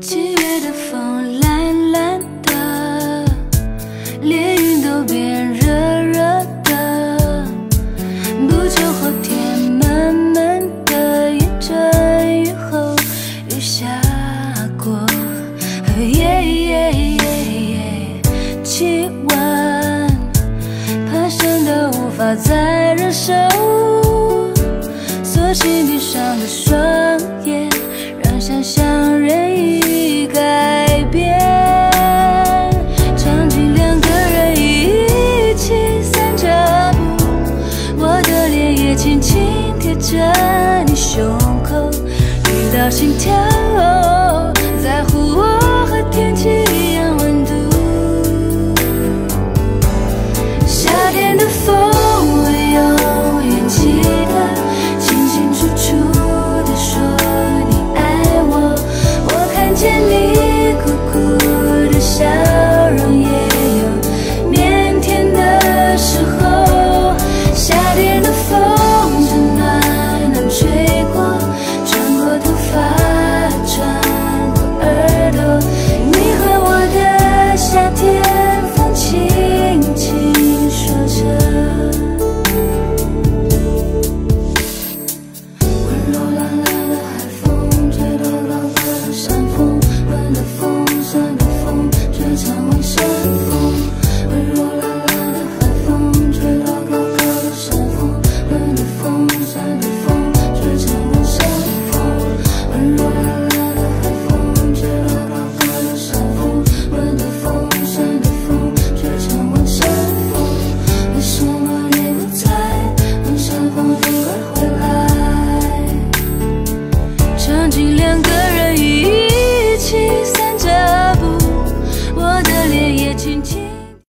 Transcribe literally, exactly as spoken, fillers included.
七月的风懒懒的，连云都变热热的，不久后天闷闷的，一阵雨后雨下过，耶耶耶，气温攀升到无法再忍受，索性闭上的双眼，让想象任意改变。场景两个人一起散着步，我的脸也轻轻贴着你胸口，遇到心跳，在乎我和天气一样温度。夏天的风，我永远记得，清清楚楚地说你爱我。我看见你酷酷的笑容，也有腼腆的时候。夏天的风，正暖暖吹过，穿过头发，穿过耳朵。你和我的夏天，风轻轻说着。温柔懒懒的海风，吹到高高的山峰，温的风，酸的风，却成为山峰。温柔懒懒的海风，吹到高高的山峰，温的风，酸的风，却成为山峰。温柔懒懒的海风，吹到高高的山峰，温的风，酸的风，却成为山峰。为什么你不在？问山风如何回来？场景两个人一起散着步，我的脸也轻轻。